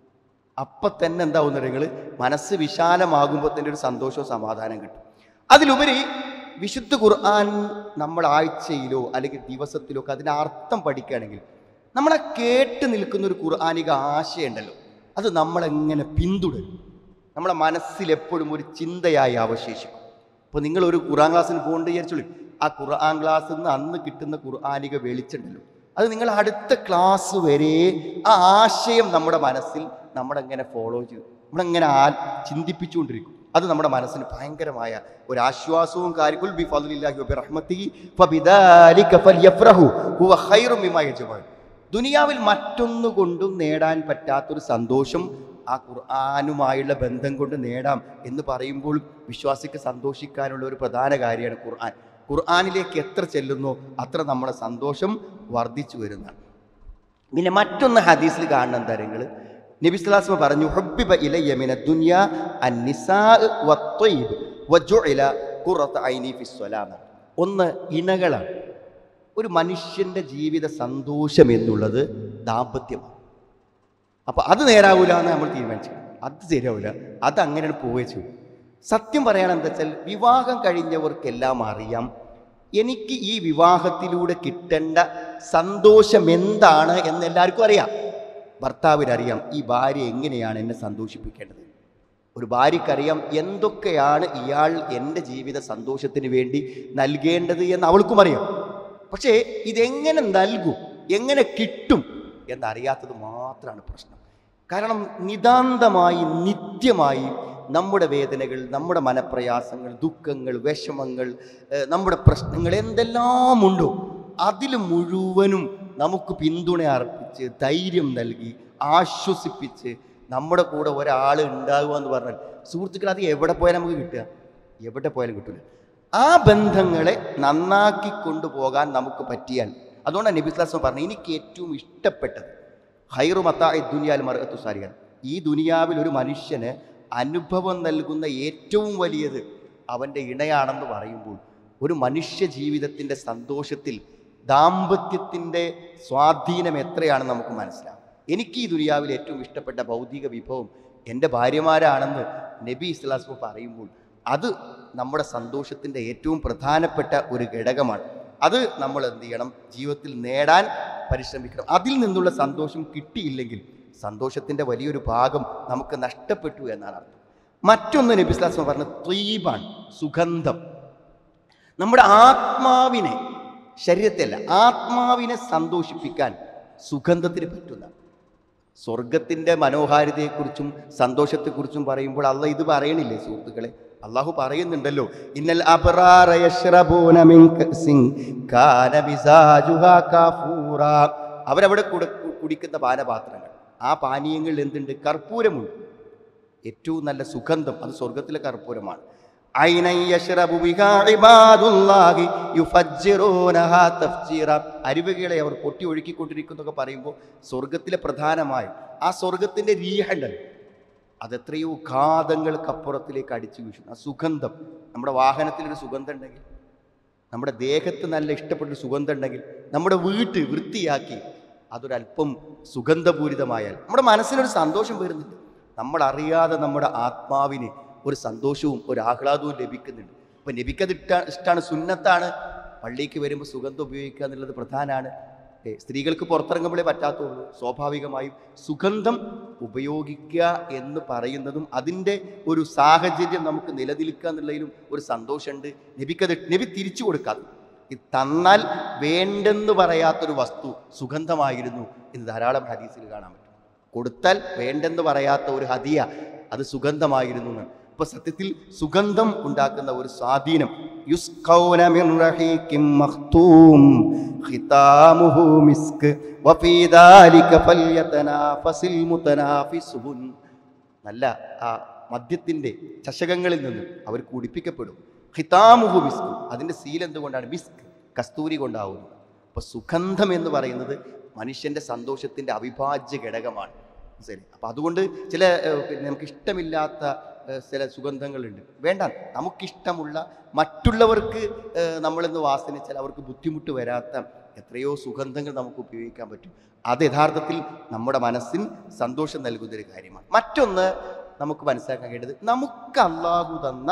അപ്പം തന്നെ എന്താവുന്ന നിങ്ങൾ മനസ്സ് വിശാലമാകുമ്പോൾ തന്നെ ഒരു സന്തോഷവും സമാധാനം കിട്ടും. അതിലുപരി വിശുദ്ധ ഖുർആൻ നമ്മൾ ആഴ്ചയിലോ അല്ലെങ്കിൽ ദിവസത്തിലോ ഒക്കെ അതിൻ്റെ അർത്ഥം പഠിക്കുകയാണെങ്കിൽ നമ്മളെ കേട്ട് നിൽക്കുന്ന ഒരു ഖുർആനിക ആശയമുണ്ടല്ലോ, അത് നമ്മളെങ്ങനെ പിന്തുടരും, നമ്മളെ മനസ്സിൽ എപ്പോഴും ഒരു ചിന്തയായി അവശേഷിക്കും. അപ്പോൾ നിങ്ങളൊരു ഖുർആൻ ക്ലാസ്സിന് പോകേണ്ട വിചാരിച്ചോളൂ, ആ ഖുർആൻ ക്ലാസ്സിൽ നിന്ന് അന്ന് കിട്ടുന്ന ഖുർആനിക വെളിച്ചുണ്ടല്ലോ, അത് നിങ്ങൾ അടുത്ത ക്ലാസ് വരെ ആ ആശയം നമ്മുടെ മനസ്സിൽ നമ്മളെങ്ങനെ ഫോളോ ചെയ്തു നമ്മളെങ്ങനെ ആ ചിന്തിപ്പിച്ചുകൊണ്ടിരിക്കും. അത് നമ്മുടെ മനസ്സിന് ഭയങ്കരമായ ഒരു ആശ്വാസവും കാര്യങ്ങൾ. ബി ഫദ്ലില്ലാഹി വബി റഹ്മതിഹി ഫബിദാലിക ഫൽയഫ്റഹു ഹുവ ഖൈറു മിമ്മാ യജ്മഊൻ. ദുനിയാവിൽ മറ്റൊന്നുകൊണ്ടും നേടാൻ പറ്റാത്തൊരു സന്തോഷം ആ ഖുർആനുമായുള്ള ബന്ധം കൊണ്ട് നേടാം എന്ന് പറയുമ്പോൾ വിശ്വാസിക്ക് സന്തോഷിക്കാനുള്ള ഒരു പ്രധാന കാര്യമാണ് ഖുർആൻ. ഖുർആനിലേക്ക് എത്ര ചെല്ലുന്നോ അത്ര നമ്മുടെ സന്തോഷം വർദ്ധിച്ചു വരുന്നതാണ്. പിന്നെ മറ്റൊന്ന് ഹദീസിൽ കാണുന്ന കാര്യങ്ങൾ, നബി സ്വല്ലല്ലാഹു അലൈഹി വസല്ലം പറഞ്ഞു, ഹുബ്ബിബ ഇലയ്യ മിന ദുനിയ അന്നിസാഉ വത്വയ്ബ് വജുഇല ഖുറത ഐനി ഫിസ്സലാം. ഒന്ന് ഇണകളാണ്. ഒരു മനുഷ്യൻ്റെ ജീവിത സന്തോഷം എന്നുള്ളത് ദാമ്പത്യമാണ്. അപ്പോൾ അത് നേരാവൂല എന്ന് നമ്മൾ തീരുമാനിച്ചു, അത് ശരിയാവില്ല, അത് അങ്ങനെയാണ് പോവുകയും ചെയ്യും. സത്യം പറയുകയാണെന്ന് എന്താ വെച്ചാൽ, വിവാഹം കഴിഞ്ഞവർക്കെല്ലാം അറിയാം എനിക്ക് ഈ വിവാഹത്തിലൂടെ കിട്ടേണ്ട സന്തോഷം എന്താണ് എന്ന് എല്ലാവർക്കും അറിയാം. ഭർത്താവിനറിയാം ഈ ഭാര്യ എങ്ങനെയാണ് എന്നെ സന്തോഷിപ്പിക്കേണ്ടത്. ഒരു ഭാര്യയ്ക്കറിയാം എന്തൊക്കെയാണ് ഇയാൾ എൻ്റെ ജീവിത സന്തോഷത്തിന് വേണ്ടി നൽകേണ്ടത് എന്ന് അവൾക്കും അറിയാം. പക്ഷേ ഇതെങ്ങനെ നൽകും, എങ്ങനെ കിട്ടും എന്നറിയാത്തത് മാത്രമാണ് പ്രശ്നം. കാരണം നിതാന്തമായി നിത്യമായി നമ്മുടെ വേദനകൾ, നമ്മുടെ മനപ്രയാസങ്ങൾ, ദുഃഖങ്ങൾ, വിഷമങ്ങൾ, നമ്മുടെ പ്രശ്നങ്ങൾ എന്തെല്ലാം ഉണ്ടോ അതിൽ മുഴുവനും നമുക്ക് പിന്തുണ അർപ്പിച്ച് ധൈര്യം നൽകി ആശ്വസിപ്പിച്ച് നമ്മുടെ കൂടെ ഒരാൾ ഉണ്ടാകുക എന്ന് പറഞ്ഞാൽ സുഹൃത്തുക്കൾ, അത് എവിടെ പോയാലും നമുക്ക് കിട്ടുക, എവിടെ പോയാലും കിട്ടില്ല. ആ ബന്ധങ്ങളെ നന്നാക്കി കൊണ്ടുപോകാൻ നമുക്ക് പറ്റിയാൽ, അതുകൊണ്ടാണ് നബി സ്വല്ലല്ലാഹു അലൈഹി വസല്ലം പറഞ്ഞത് എനിക്ക് ഏറ്റവും ഇഷ്ടപ്പെട്ടത് ഖൈറു മതാഇ ദുനിയാൽ മർഅത്തു സാലിഹ, ഈ ദുനിയാവിൽ ഒരു മനുഷ്യന് അനുഭവം നൽകുന്ന ഏറ്റവും വലിയത് അവൻ്റെ ഇണയാണെന്ന് പറയുമ്പോൾ ഒരു മനുഷ്യ ജീവിതത്തിൻ്റെ സന്തോഷത്തിൽ ദാമ്പത്യത്തിൻ്റെ സ്വാധീനം എത്രയാണെന്ന് നമുക്ക് മനസ്സിലാവും. എനിക്ക് ഈ ദുനിയാവിൽ ഏറ്റവും ഇഷ്ടപ്പെട്ട ഭൗതിക വിഭവം എൻ്റെ ഭാര്യമാരാണെന്ന് നബി സ്വല്ലല്ലാഹു അലൈഹി വസല്ലം പറയുമ്പോൾ അത് നമ്മുടെ സന്തോഷത്തിൻ്റെ ഏറ്റവും പ്രധാനപ്പെട്ട ഒരു ഘടകമാണ്. അത് നമ്മൾ എന്ത് ചെയ്യണം, ജീവിതത്തിൽ നേടാൻ പരിശ്രമിക്കണം. അതിൽ നിന്നുള്ള സന്തോഷം കിട്ടിയില്ലെങ്കിൽ സന്തോഷത്തിൻ്റെ വലിയൊരു ഭാഗം നമുക്ക് നഷ്ടപ്പെട്ടു എന്നാണ് അർത്ഥം. മറ്റൊന്ന് നബി സ്വല്ലല്ലാഹു അലൈഹി വസല്ലം പറഞ്ഞ ത്വയ്ബാണ്, സുഗന്ധം. നമ്മുടെ ആത്മാവിനെ, ശരീരത്തെയല്ല ആത്മാവിനെ സന്തോഷിപ്പിക്കാൻ സുഗന്ധത്തിന് പറ്റുന്ന. സ്വർഗത്തിൻ്റെ മനോഹാരിതയെക്കുറിച്ചും സന്തോഷത്തെക്കുറിച്ചും പറയുമ്പോൾ അള്ളാഹ് ഇത് പറയണില്ലേ സുഹൃത്തുക്കളെ? അള്ളാഹു പറയുന്നുണ്ടല്ലോ, ഇന്നൽ അബ്റാറ യശ്റബൂന മിൻ കഅസിൻ കാന മിസാജുഹാ കാഫൂറാ. അവരവിടെ കുടിക്കുന്ന പാനപാത്രങ്ങൾ, ആ പാനീയങ്ങളിൽ എന്തുണ്ട്? കർപ്പൂരമുണ്ട്. ഏറ്റവും നല്ല സുഗന്ധം അത് സ്വർഗത്തിലെ കർപ്പൂരമാണ്. ഐനൻ യശ്റബു ബിഹാ ഇബാദുല്ലാഹി യുഫജ്ജിറൂനഹാ തഫ്ജീറ. അരുവികളെ അവർ പൊട്ടി ഒഴുക്കിക്കൊണ്ടിരിക്കുന്നൊക്കെ പറയുമ്പോൾ സ്വർഗത്തിലെ പ്രധാനമായും ആ സ്വർഗത്തിൻ്റെ രീഹണ്ടല്ലോ, അതെത്രയോ ഘാതങ്ങൾക്കപ്പുറത്തിലേക്ക് അടിച്ചു വീശുന്നു ആ സുഗന്ധം. നമ്മുടെ വാഹനത്തിലൊരു സുഗന്ധം ഉണ്ടെങ്കിൽ, നമ്മുടെ ദേഹത്ത് നല്ല ഇഷ്ടപ്പെട്ടൊരു സുഗന്ധം ഉണ്ടെങ്കിൽ, നമ്മുടെ വീട്ട് വൃത്തിയാക്കി അതൊരല്പം സുഗന്ധപൂരിതമായാൽ നമ്മുടെ മനസ്സിനൊരു സന്തോഷം വരുന്നുണ്ട്. നമ്മളറിയാതെ നമ്മുടെ ആത്മാവിന് ഒരു സന്തോഷവും ഒരു ആഹ്ലാദവും ലഭിക്കുന്നുണ്ട്. ഇപ്പം നബിക്കത് ഇഷ്ട ഇഷ്ടമാണ് സുന്നത്താണ്. പള്ളിക്ക് വരുമ്പോൾ സുഗന്ധം ഉപയോഗിക്കുക എന്നുള്ളത് പ്രധാനമാണ്. സ്ത്രീകൾക്ക് പുറത്തിറങ്ങുമ്പോഴേ പറ്റാത്തുള്ളൂ. സ്വാഭാവികമായും സുഗന്ധം ഉപയോഗിക്കുക എന്ന് പറയുന്നതും അതിൻ്റെ ഒരു സാഹചര്യം നമുക്ക് നിലനിൽക്കുക എന്നുള്ളതിലും ഒരു സന്തോഷമുണ്ട്. നബിക്കത് നബി തിരിച്ചു കൊടുക്കാതെ ഇത് തന്നാൽ വേണ്ടെന്ന് പറയാത്തൊരു വസ്തു സുഗന്ധമായിരുന്നു എന്ന് ധാരാളം ഹദീസിൽ കാണാൻ പറ്റും. കൊടുത്താൽ വേണ്ടെന്ന് പറയാത്ത ഒരു ഹദിയ അത് സുഗന്ധമായിരുന്നു എന്നാണ്. ഇപ്പൊ സത്യത്തിൽ സുഗന്ധം ഉണ്ടാക്കുന്ന ഒരു സ്വാധീനം. യുസ്ഖൗന മിൻ റഹീഖിൻ മഖ്തൂം ഖിതാമുഹു മിസ്ക് വഫീ ദാലിക ഫൽയതനാഫസിൽ മുതനാഫിസുൻ. നല്ല ആ മദ്യത്തിൻ്റെ ചഷകങ്ങളിൽ നിന്ന് അവർ കുടിപ്പിക്കപ്പെടും. ഖിതാമുഹു മിസ്ക്, അതിൻ്റെ സീൽ എന്തുകൊണ്ടാണ്? മിസ്ക്, കസ്തൂരി കൊണ്ടാവുന്നത്. അപ്പോൾ സുഗന്ധം എന്ന് പറയുന്നത് മനുഷ്യൻ്റെ സന്തോഷത്തിൻ്റെ അവിഭാജ്യ ഘടകമാണ്. ശരി, അപ്പം അതുകൊണ്ട് ചില നമുക്ക് ഇഷ്ടമില്ലാത്ത ചില സുഗന്ധങ്ങളുണ്ട്, വേണ്ട. നമുക്കിഷ്ടമുള്ള, മറ്റുള്ളവർക്ക് നമ്മളിന്ന് വാസനിച്ചാൽ അവർക്ക് ബുദ്ധിമുട്ട് വരാത്ത എത്രയോ സുഗന്ധങ്ങൾ നമുക്ക് ഉപയോഗിക്കാൻ പറ്റും. അത് യഥാർത്ഥത്തിൽ നമ്മുടെ മനസ്സിന് സന്തോഷം നൽകുന്നൊരു കാര്യമാണ്. മറ്റൊന്ന് നമുക്ക് മനസ്സിലാക്കാൻ കഴിയുന്നത്, നമുക്ക് അല്ലാഹു തന്ന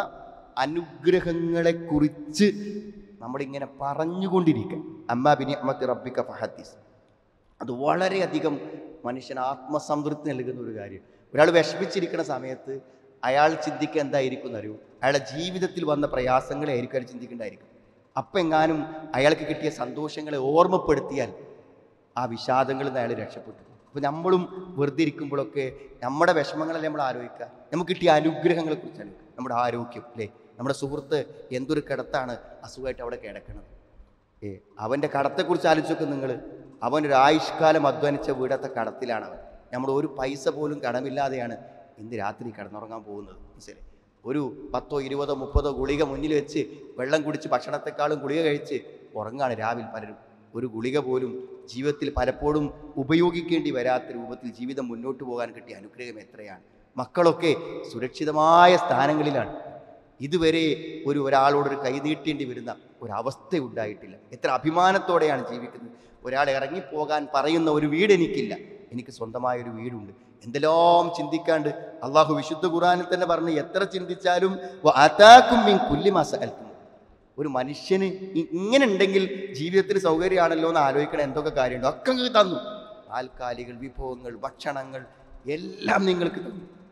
അനുഗ്രഹങ്ങളെക്കുറിച്ച് നമ്മളിങ്ങനെ പറഞ്ഞുകൊണ്ടിരിക്കുക. അമ്മാ ബിനിഅമത്തി റബ്ബിക ഫഹദ്ദിസ്. അത് വളരെയധികം മനുഷ്യന് ആത്മസംതൃപ്തി നൽകുന്ന ഒരു കാര്യം. ഒരാൾ വിഷമിച്ചിരിക്കുന്ന സമയത്ത് അയാൾ ചിന്തിക്കുക എന്തായിരിക്കും എന്നറിയൂ? അയാളുടെ ജീവിതത്തിൽ വന്ന പ്രയാസങ്ങളെ ആയിരിക്കും അയാൾ ചിന്തിക്കേണ്ടായിരിക്കും. അപ്പം എങ്ങാനും അയാൾക്ക് കിട്ടിയ സന്തോഷങ്ങളെ ഓർമ്മപ്പെടുത്തിയാൽ ആ വിഷാദങ്ങളിൽ നിന്ന് അയാൾ രക്ഷപ്പെട്ടു. അപ്പോൾ നമ്മളും വെറുതെ ഇരിക്കുമ്പോഴൊക്കെ നമ്മുടെ വിഷമങ്ങളല്ലേ നമ്മൾ ആലോചിക്കുക, നമുക്ക് കിട്ടിയ അനുഗ്രഹങ്ങളെക്കുറിച്ച് ആലോചിക്കുക. നമ്മുടെ ആരോഗ്യം അല്ലേ, നമ്മുടെ സുഹൃത്ത് എന്തൊരു കിടത്താണ് അസുഖമായിട്ട് അവിടെ കിടക്കുന്നത്. ഏ അവൻ്റെ കടത്തെക്കുറിച്ച് ആലോചിച്ചൊക്കെ നിങ്ങൾ, അവനൊരു ആയുഷ്കാലം അധ്വാനിച്ച വീടത്തെ കടത്തിലാണ് അവൻ. നമ്മൾ ഒരു പൈസ പോലും കടമില്ലാതെയാണ് ഇന്ന് രാത്രി കിടന്നുറങ്ങാൻ പോകുന്നത്. മനസ്സിലെ ഒരു പത്തോ ഇരുപതോ മുപ്പതോ ഗുളിക മുന്നിൽ വെച്ച് വെള്ളം കുടിച്ച് ഭക്ഷണത്തെക്കാളും ഗുളിക കഴിച്ച് ഉറങ്ങാണ് രാവിലെ പലരും. ഒരു ഗുളിക പോലും ജീവിതത്തിൽ പലപ്പോഴും ഉപയോഗിക്കേണ്ടി വരാത്ത രൂപത്തിൽ ജീവിതം മുന്നോട്ട് പോകാൻ കിട്ടിയ അനുഗ്രഹം എത്രയാണ്. മക്കളൊക്കെ സുരക്ഷിതമായ സ്ഥാനങ്ങളിലാണ്. ഇതുവരെ ഒരു ഒരാളോടൊരു കൈ നീട്ടേണ്ടി വരുന്ന ഒരവസ്ഥ ഉണ്ടായിട്ടില്ല. എത്ര അഭിമാനത്തോടെയാണ് ജീവിക്കുന്നത്. ഒരാൾ ഇറങ്ങിപ്പോകാൻ പറയുന്ന ഒരു വീട് എനിക്കില്ല, എനിക്ക് സ്വന്തമായൊരു വീടുണ്ട്. എന്തെല്ലാം ചിന്തിക്കാണ്ട് അള്ളാഹു വിശുദ്ധ ഖുർആനിൽ തന്നെ പറഞ്ഞ്, എത്ര ചിന്തിച്ചാലും വഅതാകും മിൻ കുല്ലി മാ സഅൽതും. ഒരു മനുഷ്യന് ഇങ്ങനെ ഉണ്ടെങ്കിൽ ജീവിതത്തിന് സൗകര്യമാണല്ലോ എന്ന് ആലോചിക്കണം. എന്തൊക്കെ കാര്യമുണ്ടോ ഒക്കെ തന്നു. താൽക്കാലികൾ, വിഭവങ്ങൾ, ഭക്ഷണങ്ങൾ എല്ലാം നിങ്ങൾക്ക് തന്നു.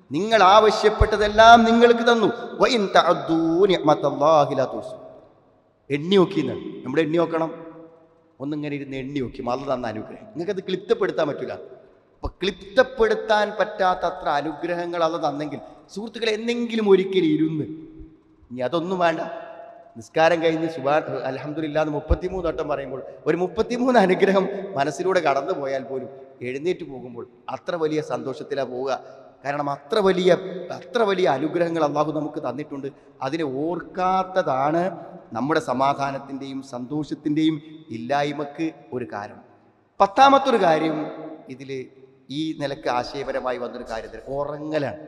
നിങ്ങൾ ആവശ്യപ്പെട്ടതെല്ലാം നിങ്ങൾക്ക് തന്നു. വഇൻ തഅദ്ദൂ നിഅമതല്ലാഹി ലാ തുഹ്സൂ. എണ്ണി നോക്കിയെന്നാണ്. നമ്മൾ എണ്ണി നോക്കണം. ഒന്നിങ്ങനെ ഇരുന്ന് എണ്ണി നോക്കി അല്ലാഹു തന്ന അനുഗ്രഹം നിങ്ങൾക്കത് ക്ലിപ്തപ്പെടുത്താൻ പറ്റില്ല. അപ്പം ക്ലിപ്തപ്പെടുത്താൻ പറ്റാത്ത അത്ര അനുഗ്രഹങ്ങൾ അല്ലാഹു തന്നെങ്കിൽ സുഹൃത്തുക്കളെ എന്തെങ്കിലും ഒരിക്കലും ഇരുന്ന് ഇനി അതൊന്നും വേണ്ട. നിസ്കാരം കഴിഞ്ഞ് സുബ്ഹാൻ അൽഹംദുലില്ലാഹ് എന്ന് മുപ്പത്തിമൂന്ന് വട്ടം പറയുമ്പോൾ ഒരു മുപ്പത്തിമൂന്ന് അനുഗ്രഹം മനസ്സിലൂടെ കടന്നു പോയാൽ പോലും എഴുന്നേറ്റ് പോകുമ്പോൾ അത്ര വലിയ സന്തോഷത്തിലാണ് പോവുക. കാരണം അത്ര വലിയ അത്ര വലിയ അനുഗ്രഹങ്ങൾ അള്ളാഹു നമുക്ക് തന്നിട്ടുണ്ട്. അതിനെ ഓർക്കാത്തതാണ് നമ്മുടെ സമാധാനത്തിൻ്റെയും സന്തോഷത്തിൻ്റെയും ഇല്ലായ്മക്ക് ഒരു കാരണം. പത്താമത്തൊരു കാര്യം ഇതിൽ ഈ നിലക്ക് ആശയപരമായി വന്നൊരു കാര്യത്തിൽ ഉറങ്ങലാണ്.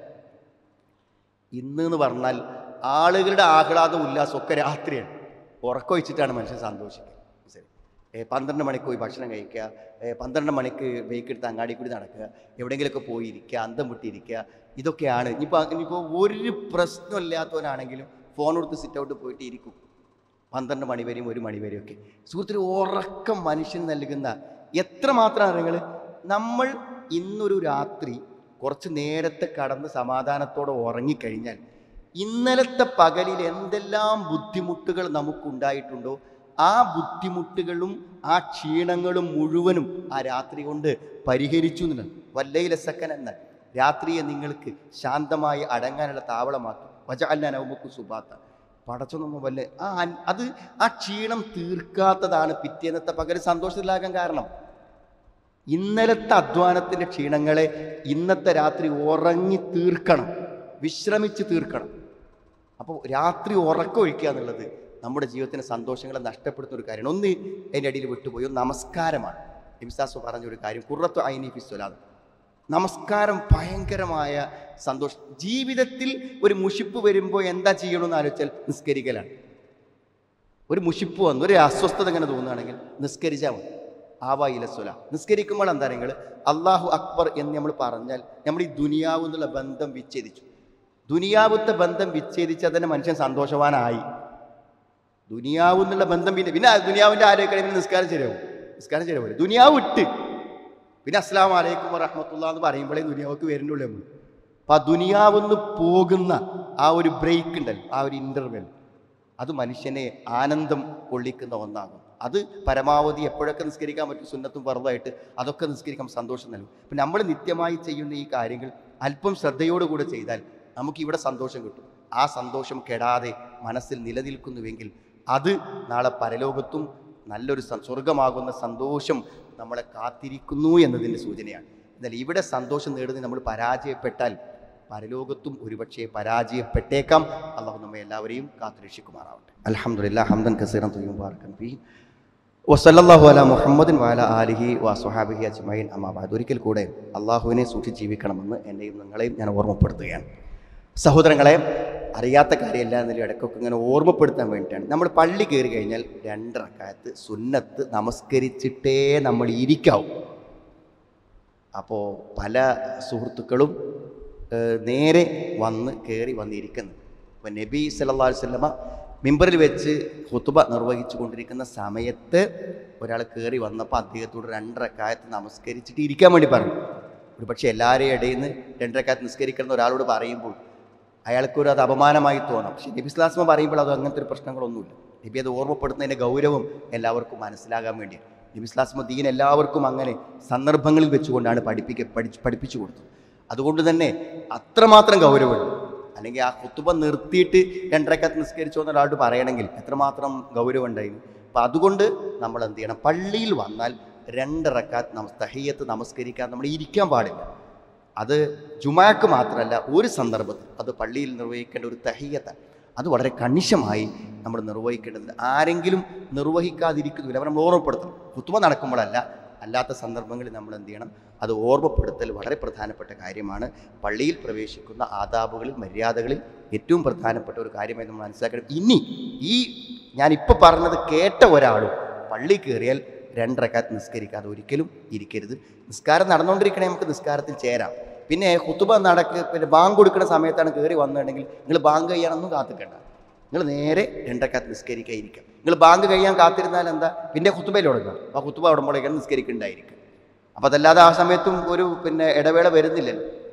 ഇന്ന് എന്ന് പറഞ്ഞാൽ ആളുകളുടെ ആഹ്ലാദം ഉല്ലാസമൊക്കെ രാത്രിയാണ്. ഉറക്കൊഴിച്ചിട്ടാണ് മനുഷ്യൻ സന്തോഷിക്കുക. ശരി, പന്ത്രണ്ട് മണിക്ക് പോയി ഭക്ഷണം കഴിക്കുക, പന്ത്രണ്ട് മണിക്ക് ബൈക്കെടുത്ത് അങ്ങാടി കൂടി നടക്കുക, എവിടെയെങ്കിലുമൊക്കെ പോയി ഇരിക്കുക, അന്തം വിട്ടിരിക്കുക. ഇതൊക്കെയാണ് ഇനിയിപ്പോൾ ഇനിയിപ്പോൾ ഒരു പ്രശ്നമില്ലാത്തവനാണെങ്കിലും ഫോൺ കൊടുത്ത് സിറ്റ് ഔട്ട് പോയിട്ട് ഇരിക്കും പന്ത്രണ്ട് മണി വരെയും ഒരു മണി വരെയും ഒക്കെ. സുഹൃത്തിന് ഉറക്കം മനുഷ്യൻ നൽകുന്ന എത്രമാത്രം നിങ്ങൾ നമ്മൾ ഇന്നൊരു രാത്രി കുറച്ച് നേരത്തെ കടന്ന് സമാധാനത്തോടെ ഉറങ്ങിക്കഴിഞ്ഞാൽ ഇന്നലത്തെ പകലിൽ എന്തെല്ലാം ബുദ്ധിമുട്ടുകൾ നമുക്കുണ്ടായിട്ടുണ്ടോ ആ ബുദ്ധിമുട്ടുകളും ആ ക്ഷീണങ്ങളും മുഴുവനും ആ രാത്രി കൊണ്ട് പരിഹരിച്ചു എന്നാണ്. വല്ലയിലെ സക്കൻ എന്നാൽ രാത്രിയെ നിങ്ങൾക്ക് ശാന്തമായി അടങ്ങാനുള്ള താവളമാക്കി. വജഅൽനാ നൗമക്കും സുബാത്ത. പടച്ചൊന്നും വല്ല ആ അത് ആ ക്ഷീണം തീർക്കാത്തതാണ് പിറ്റേന്നത്തെ പകൽ സന്തോഷത്തിലാകാൻ കാരണം. ഇന്നലത്തെ അധ്വാനത്തിൻ്റെ ക്ഷീണങ്ങളെ ഇന്നത്തെ രാത്രി ഉറങ്ങി തീർക്കണം, വിശ്രമിച്ച് തീർക്കണം. അപ്പോൾ രാത്രി ഉറക്കമൊഴിക്കുക എന്നുള്ളത് നമ്മുടെ ജീവിതത്തിന് സന്തോഷങ്ങളെ നഷ്ടപ്പെടുത്തുന്ന ഒരു കാര്യമാണ്. ഒന്ന് അതിൻ്റെ അടിയിൽ വിട്ടുപോയി നമസ്കാരമാണ്. ഇംസാസ് പറഞ്ഞൊരു കാര്യം ഖുർറത്തു ഐനി ഫി സ്വലാത്ത്. നമസ്കാരം ഭയങ്കരമായ സന്തോഷം. ജീവിതത്തിൽ ഒരു മുഷിപ്പ് വരുമ്പോൾ എന്താ ചെയ്യണമെന്ന് ആലോചിച്ചാൽ നിസ്കരിക്കലാണ്. ഒരു മുഷിപ്പ് വന്നു, ഒരു അസ്വസ്ഥത ഇങ്ങനെ തോന്നുകയാണെങ്കിൽ നിസ്കരിച്ചാൽ മതി. ആവാ ഇലസ്വല. നിസ്കരിക്കുമ്പോൾ എന്താ നിങ്ങൾ അള്ളാഹു അക്ബർ എന്ന് നമ്മൾ പറഞ്ഞാൽ നമ്മൾ ഈ ദുനിയാവ് എന്നുള്ള ബന്ധം വിച്ഛേദിച്ചു. ദുനിയാവത്തെ ബന്ധം വിച്ഛേദിച്ചാൽ തന്നെ മനുഷ്യൻ സന്തോഷവാനായി. ദുനിയാവ് എന്നുള്ള ബന്ധം പിന്നെ പിന്നെ ദുനിയാവിൻ്റെ ആരോഗ്യം നിസ്കാരം ശരിയാവും. നിസ്കാരം ശരിയാവില്ല. ദുനിയാവ് ഇട്ട് പിന്നെ അസ്സലാമു അലൈക്കും വറഹ്മത്തുള്ളാഹി എന്ന് പറയുമ്പോഴേ ദുനിയാവക്ക് വരുന്നുള്ളൂ നമ്മൾ. അപ്പം ആ ദുനിയാവെന്ന് പോകുന്ന ആ ഒരു ബ്രേക്ക് ഉണ്ടല്ലോ, ആ ഒരു ഇൻ്റർവെൽ, അത് മനുഷ്യനെ ആനന്ദം കൊള്ളിക്കുന്ന ഒന്നാകും. അത് പരമാവധി എപ്പോഴൊക്കെ നിസ്കരിക്കാൻ പറ്റും സുന്നത്തും ഫർദായിട്ട് അതൊക്കെ നിസ്കരിക്കാൻ സന്തോഷം നൽകും. അപ്പം നമ്മൾ നിത്യമായി ചെയ്യുന്ന ഈ കാര്യങ്ങൾ അല്പം ശ്രദ്ധയോടുകൂടെ ചെയ്താൽ നമുക്ക് ഇവിടെ സന്തോഷം കിട്ടും. ആ സന്തോഷം കെടാതെ മനസ്സിൽ നിലനിൽക്കുന്നുവെങ്കിൽ അത് നാളെ പരലോകത്തും നല്ലൊരു സ്വർഗമാകുന്ന സന്തോഷം നമ്മളെ കാത്തിരിക്കുന്നു എന്നതിൻ്റെ സൂചനയാണ്. എന്നാൽ ഇവിടെ സന്തോഷം നേടുന്നതിന് നമ്മൾ പരാജയപ്പെട്ടാൽ പരലോകത്തും ഒരുപക്ഷെ പരാജയപ്പെട്ടേക്കാം. അള്ളാഹു നമ്മെ എല്ലാവരെയും കാത്തുരക്ഷിക്കുമാറാവട്ടെ. അൽഹംദുലില്ലാഹ് ഹംദൻ കസീറൻ തയ്യിബൻ മുബാറകൻ ഫീഹി വസല്ലല്ലാഹു അലാ മുഹമ്മദിൻ വഅലാ ആലിഹി വസ്വഹാബിഹി അജ്മഈൻ. അമ്മാ ബഅദ്. ഒരിക്കൽ കൂടെ അള്ളാഹുവിനെ സൂക്ഷിച്ച് ജീവിക്കണമെന്ന് എന്നെയും നിങ്ങളെയും ഞാൻ ഓർമ്മപ്പെടുത്തുകയാണ്. സഹോദരങ്ങളെ, അറിയാത്ത കാര്യമല്ല എന്നതിൽ ഇടയ്ക്കൊക്കെ ഇങ്ങനെ ഓർമ്മപ്പെടുത്താൻ വേണ്ടിയിട്ടാണ്. നമ്മൾ പള്ളി കയറി കഴിഞ്ഞാൽ രണ്ട് റക്അത്ത് സുന്നത്ത് നമസ്കരിച്ചിട്ടേ നമ്മൾ ഇരിക്കാവും. അപ്പോൾ പല സുഹൃത്തുക്കളും നേരെ വന്ന് കയറി വന്നിരിക്കുന്നത്. അപ്പോൾ നബി സല്ലല്ലാഹു അലൈഹി വസല്ലമ മിമ്പറിൽ വെച്ച് ഖുതുബ നിർവഹിച്ചു കൊണ്ടിരിക്കുന്ന സമയത്ത് ഒരാൾ കയറി വന്നപ്പോൾ അദ്ദേഹത്തോട് രണ്ട് റക്അത്ത് നമസ്കരിച്ചിട്ട് ഇരിക്കാൻ വേണ്ടി പറഞ്ഞു. ഒരു പക്ഷേ എല്ലാവരെയും ഇടയിൽ നിന്ന് രണ്ട് റക്അത്ത് നിസ്കരിക്കുന്ന ഒരാളോട് പറയുമ്പോൾ അയാൾക്കൊരു അത് അപമാനമായി തോന്നാം. പക്ഷേ നബി സ്വല്ലല്ലാഹു അലൈഹി വസല്ലം പറയുമ്പോൾ അത് അങ്ങനത്തെ ഒരു പ്രശ്നങ്ങളൊന്നുമില്ല. നബി അത് ഓർമ്മപ്പെടുത്തുന്നതിൻ്റെ ഗൗരവം എല്ലാവർക്കും മനസ്സിലാകാൻ വേണ്ടിയാണ്. നബി സ്വല്ലല്ലാഹു അലൈഹി വസല്ലം ദീൻ എല്ലാവർക്കും അങ്ങനെ സന്ദർഭങ്ങളിൽ വെച്ചുകൊണ്ടാണ് പഠിപ്പിക്ക പഠിച്ച് പഠിപ്പിച്ചു കൊടുത്തത്. അതുകൊണ്ട് തന്നെ അത്രമാത്രം ഗൗരവമുണ്ട്. അല്ലെങ്കിൽ ആ ഖുതുബ നിർത്തിയിട്ട് രണ്ടരക്കത്ത് നിസ്കരിച്ചോ എന്നൊരാളോട് പറയണമെങ്കിൽ എത്രമാത്രം ഗൗരവം ഉണ്ടായിരുന്നു. അപ്പം അതുകൊണ്ട് നമ്മൾ എന്ത് ചെയ്യണം? പള്ളിയിൽ വന്നാൽ രണ്ട് റക്അത്ത് നമ തഹിയ്യത്ത് നമസ്കരിക്കാൻ നമ്മൾ ഇരിക്കാൻ പാടില്ല. അത് ജുമാക്ക് മാത്രമല്ല, ഒരു സന്ദർഭത്തിൽ അത് പള്ളിയിൽ നിർവഹിക്കേണ്ട ഒരു തഹിയ്യത്താണ്. അത് വളരെ കണിശമായി നമ്മൾ നിർവഹിക്കേണ്ടത്. ആരെങ്കിലും നിർവഹിക്കാതിരിക്കുന്നില്ല, അവർ നമ്മൾ ഓർമ്മപ്പെടുത്തണം. ഖുതുബ നടക്കുമ്പോഴല്ല, അല്ലാത്ത സന്ദർഭങ്ങളിൽ നമ്മൾ എന്ത് ചെയ്യണം? അത് ഓർമ്മപ്പെടുത്തൽ വളരെ പ്രധാനപ്പെട്ട കാര്യമാണ്. പള്ളിയിൽ പ്രവേശിക്കുന്ന ആദാബുകളിൽ മര്യാദകളിൽ ഏറ്റവും പ്രധാനപ്പെട്ട ഒരു കാര്യമായി നമ്മൾ മനസ്സിലാക്കണം. ഇനി ഈ ഞാനിപ്പോൾ പറഞ്ഞത് കേട്ട ഒരാളും പള്ളി കയറിയാൽ രണ്ട് റക്അത്ത് നിസ്കരിക്കാതെ ഒരിക്കലും ഇരിക്കരുത്. നിസ്കാരം നടന്നുകൊണ്ടിരിക്കണേ നമുക്ക് നിസ്കാരത്തിൽ ചേരാം. പിന്നെ ഖുതുബ നടക്ക് പിന്നെ ബാങ്ക് കൊടുക്കുന്ന സമയത്താണ് കയറി വന്നിട്ടുണ്ടെങ്കിൽ നിങ്ങൾ ബാങ്ക് കഴിയാനൊന്നും കാത്തിക്കണ്ട. നിങ്ങൾ നേരെ രണ്ട് റക്അത്ത് നിസ്കരിക്കാൻ ഇരിക്കാം. നിങ്ങൾ ബാങ്ക് കഴിയാൻ കാത്തിരുന്നാൽ എന്താ? പിന്നെ ഖുതുബയിൽ തുടങ്ങാം. ആ ഖുതുബ ഉടമ്പോഴേക്കാണ് നിസ്കരിക്കേണ്ടായിരിക്കും. അപ്പോൾ അതല്ലാതെ ആ സമയത്തും ഒരു പിന്നെ ഇടവേള വരുന്നില്ലല്ലോ.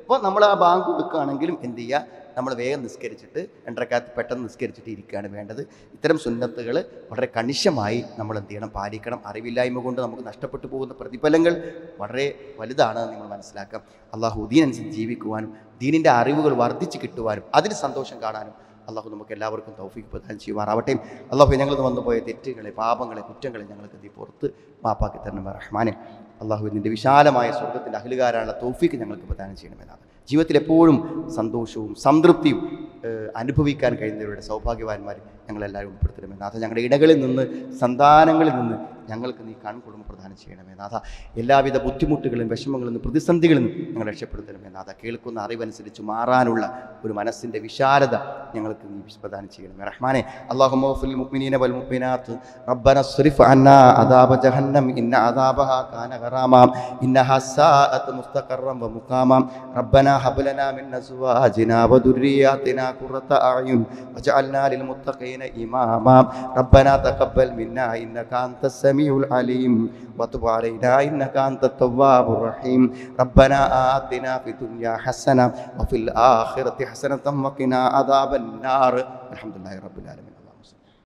അപ്പോൾ നമ്മൾ ആ ബാങ്ക് കൊടുക്കുകയാണെങ്കിലും എന്ത് ചെയ്യുക, നമ്മൾ വേഗം നിസ്കരിച്ചിട്ട് രണ്ടരക്കാലത്ത് പെട്ടെന്ന് നിസ്കരിച്ചിട്ട് ഇരിക്കുകയാണ് വേണ്ടത്. ഇത്തരം സുന്നത്തുകൾ വളരെ കണിശമായി നമ്മൾ എന്ത് ചെയ്യണം, പാലിക്കണം. അറിവില്ലായ്മ കൊണ്ട് നമുക്ക് നഷ്ടപ്പെട്ടു പോകുന്ന പ്രതിഫലങ്ങൾ വളരെ വലുതാണ് നിങ്ങൾ മനസ്സിലാക്കാം. അള്ളാഹു ദീനനുസരിച്ച് ജീവിക്കുവാനും ദീനിൻ്റെ അറിവുകൾ വർദ്ധിച്ച് കിട്ടുവാനും അതിന് സന്തോഷം കാണാനും അള്ളാഹു നമുക്ക് എല്ലാവർക്കും തൗഫീഖ് പ്രദാനം ചെയ്യുമാറാവട്ടെ. അള്ളാഹു ഞങ്ങൾ വന്നുപോയ തെറ്റുകളെ, പാപങ്ങളെ, കുറ്റങ്ങളെ ഞങ്ങൾക്ക് നീ പുറത്ത് മാപ്പാക്കി തരണം റഹ്മാനെ. അള്ളാഹു ഇതിൻ്റെ വിശാലമായ സ്വർഗ്ഗത്തിൻ്റെ അഹ്ലുകാരാനുള്ള തൗഫീഖ് ഞങ്ങൾക്ക് പ്രദാനം ചെയ്യണമെന്നാണ്. ജീവിതത്തിൽ എപ്പോഴും സന്തോഷവും സംതൃപ്തിയും അനുഭവിക്കാൻ കഴിയുന്നവരുടെ സൗഭാഗ്യവാന്മാർ ഞങ്ങളെല്ലാവരും ഉൾപ്പെടുത്തണമേ നാഥ. ഞങ്ങളുടെ ഇടകളിൽ നിന്ന്, സന്താനങ്ങളിൽ നിന്ന് ഞങ്ങൾക്ക് നീ കൺകുടുംബം പ്രദാനം ചെയ്യണമേ നാഥ. എല്ലാവിധ ബുദ്ധിമുട്ടുകളും വിഷമങ്ങളിൽ നിന്ന്, പ്രതിസന്ധികളിൽ നിന്ന് ഞങ്ങൾ രക്ഷപ്പെടുത്തണമേ നാഥ. കേൾക്കുന്ന അറിവനുസരിച്ച് മാറാനുള്ള ഒരു മനസ്സിൻ്റെ വിശാലത ഞങ്ങൾക്ക് നീ പ്രദാനം ചെയ്യണമേ റഹ്മാനെ. അല്ലാഹുമ്മ ഗ്ഫിർ മുഅ്മിനീന വൽ മുഅ്മിനാത്ത് റബ്ബന സ്രിഫ് അന്നാ അദാബ ജഹന്നം ഇന്ന അദാബഹാ കാന ഗറാമാ ഇന്നഹാ സാഅത് മുസ്തഖറൻ വ മുഖാമാ റബ്ബന ഹബ് ലനാ മിൻ അസ്വാജിനാ വ ദുർരിയാതിനാ ഖുറത അഅ്യുൻ വജഅൽനാ ലിൽ മുത്തഖീന ഇമാമാ റബ്ബന തഖബ്ബൽ മിന്നാ ഇന്നക അൻതസ് സമീഉൽ അലീം വതുബ് അലൈനാ ഇന്നക അൻതത് തവ്വാബുർ റഹീം റബ്ബന ആതിനാ ഫി ദുനിയാ ഹസന വഫിൽ ആഖിറതി ഹസനതൻ വഖിനാ അദാബൻ നാർ. അൽഹംദുലില്ലാഹി റബ്ബിൽ ആലമീൻ.